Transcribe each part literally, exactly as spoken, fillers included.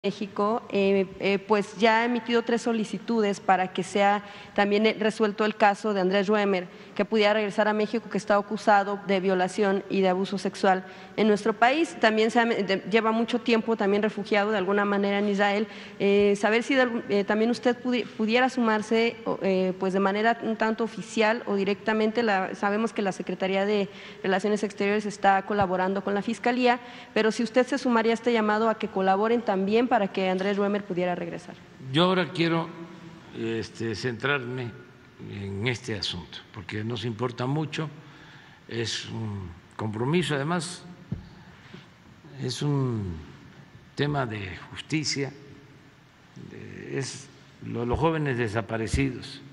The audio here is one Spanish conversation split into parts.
México, eh, eh, pues ya ha emitido tres solicitudes para que sea también resuelto el caso de Andrés Ruemer, que pudiera regresar a México, que está acusado de violación y de abuso sexual en nuestro país. También se ha, de, lleva mucho tiempo también refugiado de alguna manera en Israel. Eh, saber si de, eh, también usted pudi, pudiera sumarse eh, pues de manera un tanto oficial o directamente. La, sabemos que la Secretaría de Relaciones Exteriores está colaborando con la Fiscalía, pero si usted se sumaría a este llamado a que colaboren también para que Andrés Ruemer pudiera regresar. Yo ahora quiero este, centrarme en este asunto, porque nos importa mucho, es un compromiso, además es un tema de justicia, es lo, los jóvenes desaparecidos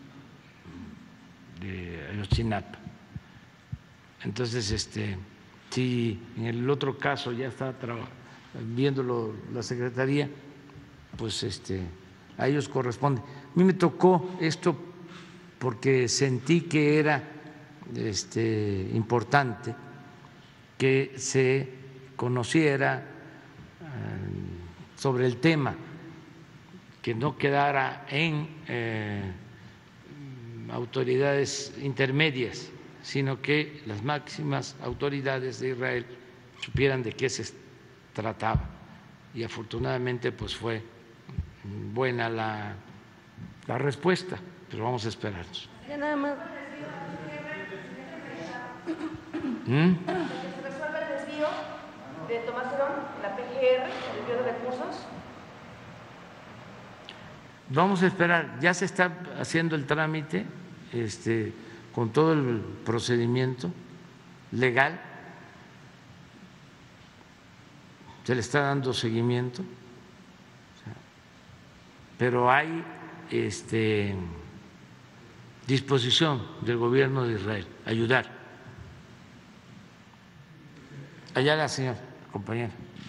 de Ayotzinapa. Entonces, este, si en el otro caso ya está trabajando, viéndolo la Secretaría, pues este, a ellos corresponde. A mí me tocó esto porque sentí que era este, importante que se conociera eh, sobre el tema, que no quedara en eh, autoridades intermedias, sino que las máximas autoridades de Israel supieran de qué se trataba, y afortunadamente pues fue buena la, la respuesta, pero vamos a esperarnos. Nada más. ¿Mm? ¿Se resuelve el desvío de Tomás Herón, la P G R, el desvío de recursos? Vamos a esperar, ya se está haciendo el trámite este, con todo el procedimiento legal. Se le está dando seguimiento, pero hay este, disposición del gobierno de Israel a ayudar. Allá la señora compañera.